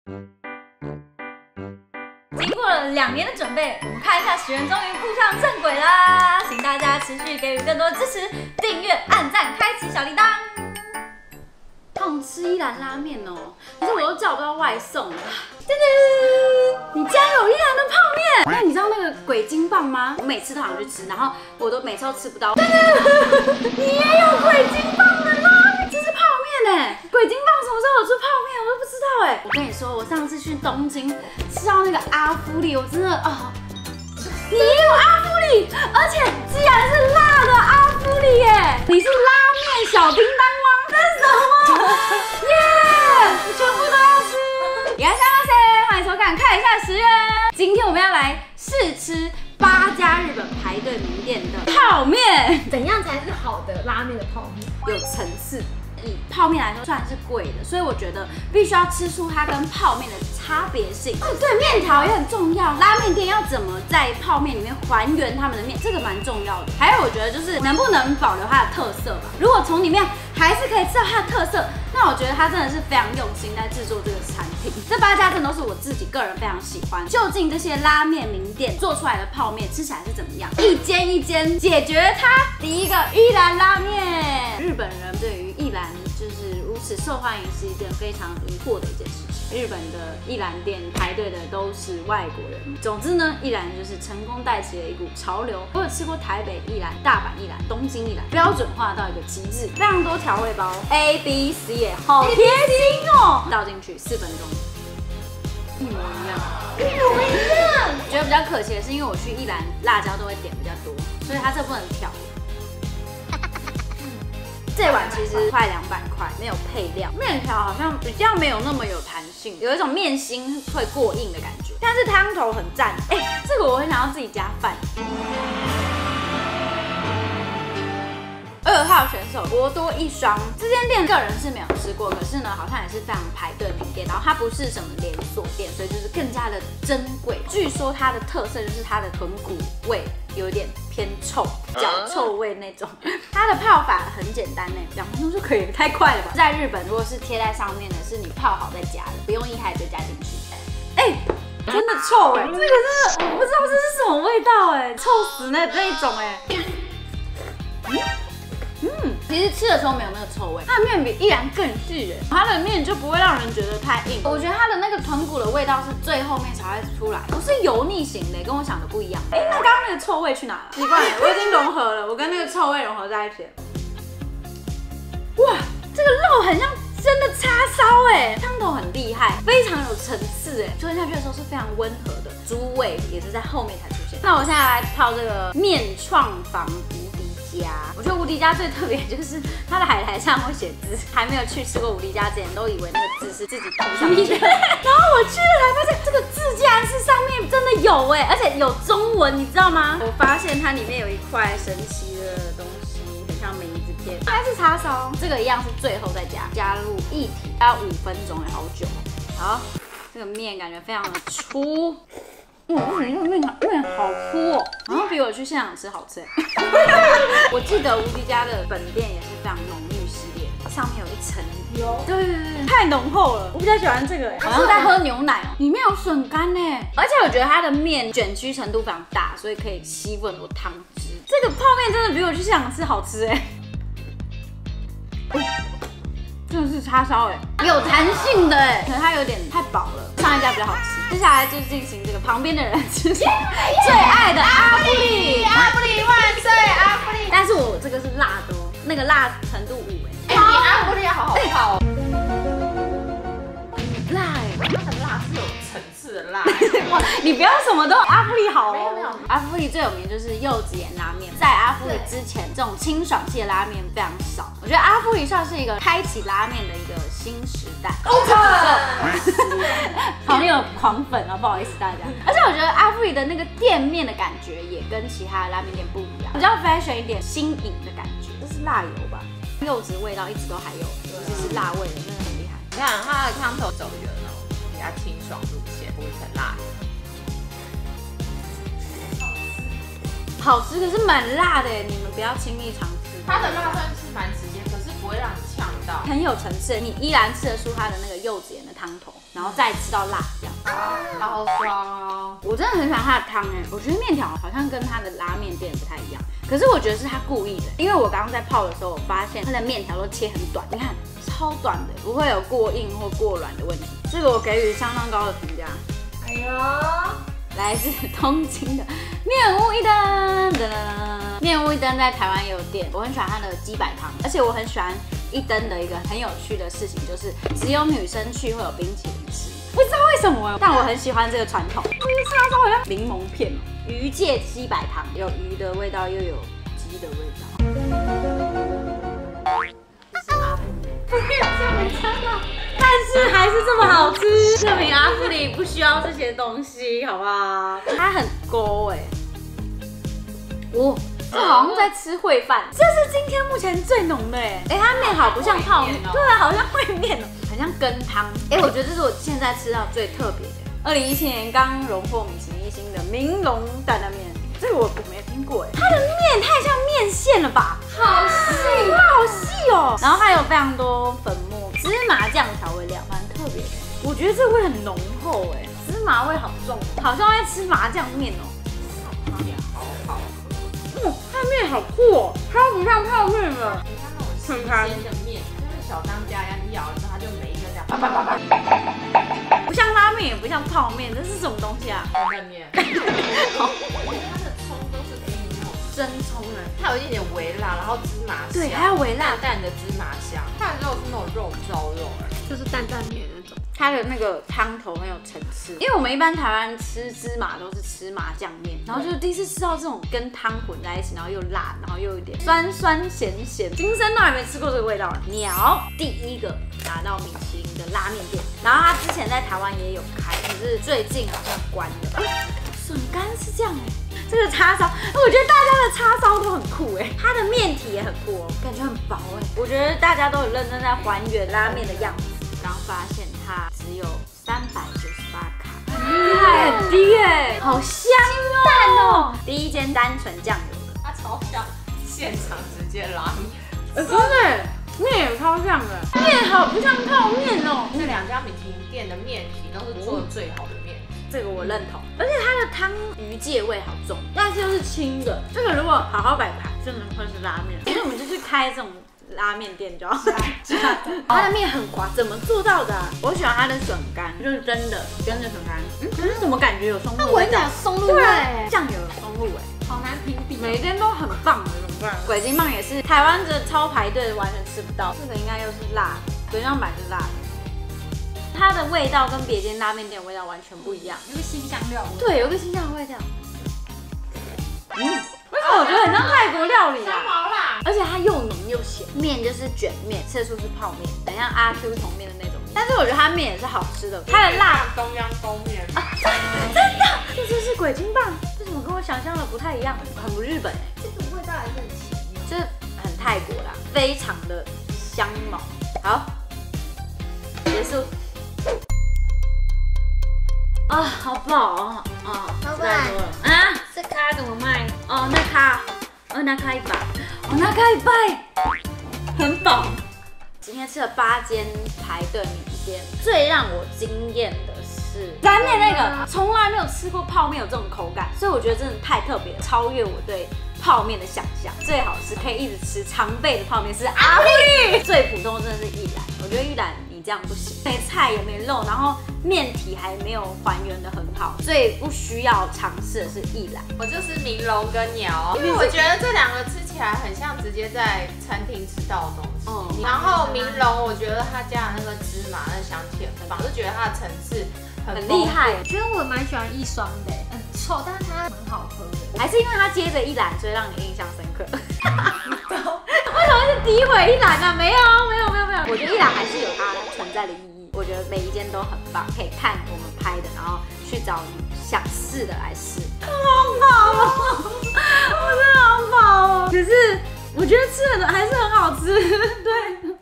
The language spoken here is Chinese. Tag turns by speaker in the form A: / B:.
A: 经过了2年的准备，我们看一下10人终于步上正轨啦！请大家持续给予更多支持，订阅、按赞、开启小铃铛。痛吃一兰拉面哦，可是我都叫不到外送了。噔噔，你竟然有一兰的泡面？那你知道那个鬼金棒吗？我每次都想去吃，然后我都每次都吃不到。噔噔，你也有鬼金棒的拉面？这是泡面哎！鬼金棒什么时候有出泡面？我都不知道哎。我跟你说，我上次去东京吃到那个阿芙丽，我真的啊。你也有阿芙丽，而且竟然是辣的阿芙丽耶！你是拉面小叮当吗？这是什么？耶！我全部都要吃！いらっしゃいませ，欢迎收看看一下10元。今天我们要来试吃8家日本排队名店的泡面，
B: 怎样才是好的拉面的泡面？
A: 有层次。以泡面来说，算是贵的，所以我觉得必须要吃出它跟泡面的差别性。哦，对，面条也很重要。拉面店要怎么在泡面里面还原他们的面，这个蛮重要的。还有，我觉得就是能不能保留它的特色吧。如果从里面还是可以吃到它的特色，那我觉得它真的是非常用心在制作这个产品。这8家真的都是我自己个人非常喜欢。究竟这些拉面名店做出来的泡面吃起来是怎么样？一间一间解决它。第一个一兰拉面，日本人对于一兰就是如此受欢迎是一件非常疑惑的一件事情。日本的一兰店排队的都是外国人。总之呢，一兰就是成功带起了一股潮流。我有吃过台北一兰、大阪一兰、东京一兰，标准化到一个极致，非常多调味包 A B C 耶，好贴心哦！倒进去4分钟，一模一样，一模一样。觉得比较可惜的是，因为我去一兰辣椒都会点比较多，所以它这不能调。这碗其实快200块，没有配料，面条好像比较没有那么有弹性，有一种面心会过硬的感觉。但是汤头很赞，这个我很想要自己加饭。2号选手博多一双，这间店个人是没有吃过，可是呢，好像也是非常排队名店。然后它不是什么连锁店，所以就是更加的珍贵。据说它的特色就是它的豚骨味有点偏臭，脚臭味那种。它的泡法很简单呢，2分钟就可以，太快了吧？在日本，如果是贴在上面的，是你泡好再加的，不用一开始就加进去。真的臭这个真的我不知道这是什么味道臭死那一种其实吃的时候没有那个臭味，它的面比一兰更细它的面就不会让人觉得太硬。我觉得它的那个豚骨的味道是最后面才会出来，不是油腻型的，跟我想的不一样。那刚刚那个臭味去哪了？奇怪了，我已经融合了，我跟那个臭味融合在一起了。哇，这个肉很像真的叉烧汤头很厉害，非常有层次吞下去的时候是非常温和的，猪味也是在后面才出现。那我现在来泡这个面创坊我觉得无敌家最特别就是它的海苔上会写字，还没有去吃过无敌家之前都以为那个字是自己涂上去的，然后我去了才发现这个字竟然是上面真的有而且有中文，你知道吗？我发现它里面有一块神奇的东西，很像梅子片，应该是叉烧。这个一样是最后再加入液体，要5分钟好久。好，这个面感觉非常的粗。这个面好粗然后比我去现场吃好吃我记得无敌家的本店也是非常浓郁系列的，上面有一层油，对，太浓厚了，我比较喜欢这个好像在喝牛奶里面有笋干而且我觉得它的面卷曲程度非常大，所以可以吸附很多汤汁。这个泡面真的比我去现场吃好吃真的是叉烧有弹性的可是它有点太薄了，上一家比较好吃。接下来就进行这个旁边的人吃最爱的阿布丽，阿布丽万岁，阿布丽。但是我这个是辣的那个辣程度5
B: 你阿布丽要好好泡
A: 辣
B: 它的辣是有层次的辣
A: 哇，你不要什么都阿布丽好
B: 没有
A: 阿布丽最有名就是柚子盐拉面，在阿布丽之前这种清爽系的拉面非常少。我觉得阿布丽算是一个开启拉面的一个新时代。好，你有狂粉不好意思大家。而且我觉得阿布丽的那个店面的感觉也跟其他的拉面店不一样，比较 fashion 一点，新颖的感觉。这是辣油吧？柚子味道一直都还有，尤其是辣味的，真的很厉害。
B: 你看它的汤头走一个那种比较清爽路线，不会很辣。
A: 好吃，可是蛮辣的你们不要轻易尝试。
B: 它的辣算是蛮直接，可是不会让你呛到。 道，
A: 很有层次，你依然吃得出它的那个柚子盐的汤头，然后再吃到辣这样。
B: 好爽哦！
A: 我真的很喜欢它的汤哎，我觉得面条好像跟它的拉面店不太一样，可是我觉得是他故意的，因为我刚刚在泡的时候，我发现它的面条都切很短，你看超短的，不会有过硬或过软的问题。这个我给予相当高的评价。
B: 哎呦，
A: 来自东京的面屋一灯，面屋一灯在台湾也有店，我很喜欢它的鸡白汤，而且我很喜欢一灯的一个很有趣的事情，就是只有女生去会有冰淇淋吃，不知道为什么，但我很喜欢这个传统。我觉得叉烧好像柠檬片哦，鱼介鸡白汤，有鱼的味道又有鸡的味道。这是阿布里，但是还是这么好吃，证明阿布里不需要这些东西，好不好？它很勾哎，哦。这好像在吃烩饭，这是今天目前最浓的哎，它面好不像泡面，对啊，好像烩面哦，很像羹汤。哎，我觉得这是我现在吃到最特别的。2017年刚荣获米其林1星的明龙担担面，这个我没听过哎，它的面太像面线了吧，好细，哇，好细哦。然后还有非常多粉末、芝麻酱调味料，蛮特别的。我觉得这味很浓厚哎，芝麻味好重，好像在吃麻酱面哦。它的面好酷哦，它不像泡面了，
B: 你看那种新鲜的面，就是小当家一样，你咬了之后它就每一个这样，叭叭叭叭，
A: 不像拉面，也不像泡面，这是什么东西啊？
B: 担面。它的葱都是给你那种
A: 真葱哎，
B: 它有一点微辣，然后芝麻香，
A: 对，还有微辣
B: 淡淡的芝麻香，它的肉是那种肉燥肉哎，
C: 就是担担面那种。
A: 它的那个汤头很有层次，因为我们一般台湾吃芝麻都是吃麻酱面，然后就是第一次吃到这种跟汤混在一起，然后又辣，然后又有点酸酸咸咸，今生都还没吃过这个味道。鸟第一个拿到米其林的拉面店，然后它之前在台湾也有开，可是最近好像关了。笋干是这样哎，这个叉烧，我觉得大家的叉烧都很酷哎，它的面体也很酷哦，感觉很薄哎，我觉得大家都很认真在还原拉面的样子。然后发现它只有398卡，很厉害，很低哎，好香淡哦。第一间单纯酱油的，
B: 它超像现场直接拉面，
A: 真的面也超像的，面好不像泡面哦。
B: 这2家米其林店的面体都是做的最好的面体，
A: 这个我认同，而且它的汤鱼介味好重，但是又是清的。这个如果好好摆盘，真的会是拉面。所以我们就去开这种拉面店就好。它的面很滑，怎么做到的啊？我喜欢它的笋干，就是真的跟着笋干。可是怎么感觉有松露味道？
C: 松露味，
A: 酱油有松露味，
C: 好难评比。
A: 每一间都很棒的，怎么办？鬼金棒也是台湾的超排队，完全吃不到。这个应该又是辣的，鬼金棒版是辣的。它的味道跟别间拉面店的味道完全不一样，
C: 有个新香料味。
A: 对，有个新香的味道。为什么我觉得很像泰国料理啊？
B: 毛啦，
A: 而且它又浓又咸，面就是卷面，吃得出是泡面，很像阿 Q 桶面的那种面。但是我觉得它面也是好吃的，它的辣
B: 东阳宫面，
A: 真的，这就是鬼金棒，为什么跟我想象的不太一样？很不日本哎，
C: 这个味道还是很奇妙，
A: 就是很泰国啦，非常的香茅。好，结束。啊，好饱哦！啊，
C: 老
A: 吃太多了啊！
C: 这咖怎么卖？
A: 哦，那咖100，哦，那咖100，很饱。今天吃了8间排队米店，最让我惊艳的是拉面那个，从来没有吃过泡面有这种口感，所以我觉得真的太特别了，超越我对泡面的想象。最好吃可以一直吃常备的泡面是阿布力，最普通的真的是一兰，我觉得一兰你这样不行，没菜也没肉，然后面体还没有还原的很好，最不需要尝试的是一兰。
B: 我就是明龙跟鸟，因为我觉得这2个吃起来很像直接在餐厅吃到的东西。然后明龙，我觉得他加的那个芝麻那香气很棒，就觉得它的层次很
A: 厉害。
C: 我觉得我蛮喜欢一双的，很臭，但是它蛮好喝的。
A: 还是因为它接着一兰，所以让你印象深刻。为什么是诋毁一兰呢？没有，我觉得一兰还是有它存在的意义。我觉得每一间都很棒，可以看我们拍的，然后去找你想试的来试。好饱哦，我真的好饱哦。可是我觉得吃的还是很好吃，对。